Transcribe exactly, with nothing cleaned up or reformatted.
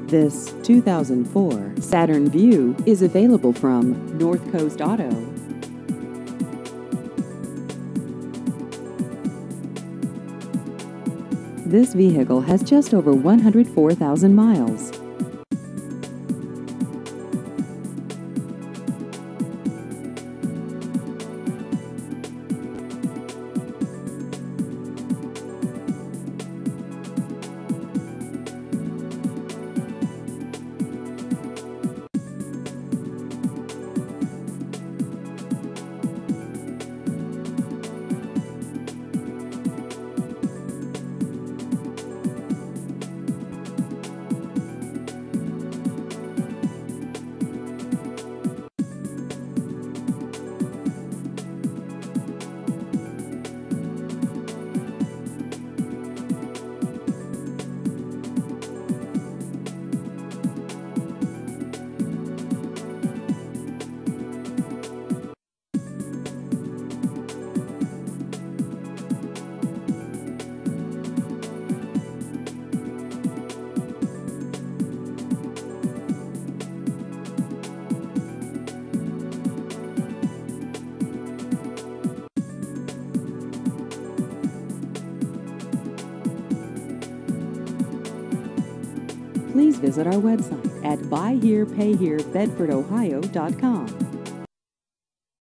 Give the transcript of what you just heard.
This two thousand four Saturn VUE is available from North Coast Auto. This vehicle has just over one hundred four thousand miles. Please visit our website at buy here pay here bedford ohio dot com.